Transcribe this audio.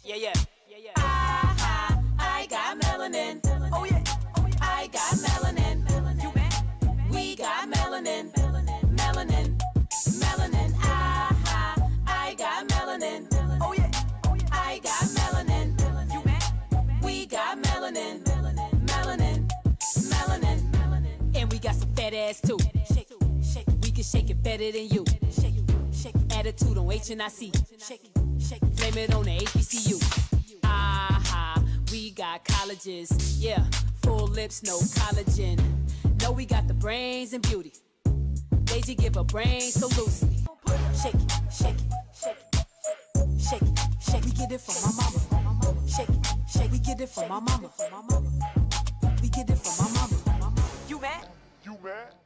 Yeah, yeah, yeah, yeah. I got melanin. Oh yeah, I got melanin. You mad? We got melanin. Melanin, melanin. I got melanin. Oh yeah, I got melanin. You mad? We got melanin. Melanin, melanin. And we got some fat ass too. Shake, shake. We can shake it better than you. Shake, shake. Attitude on HNIC. Shake, shake. Blame it on the HBCU. We got colleges, yeah, full lips, no collagen. No, we got the brains and beauty. They just give a brain so loosely. Shake it, shake it, shake it, shake it, shake it. We get it from my mama. Shake it, shake it. We get it from my mama. We get it from my mama. You mad? You mad?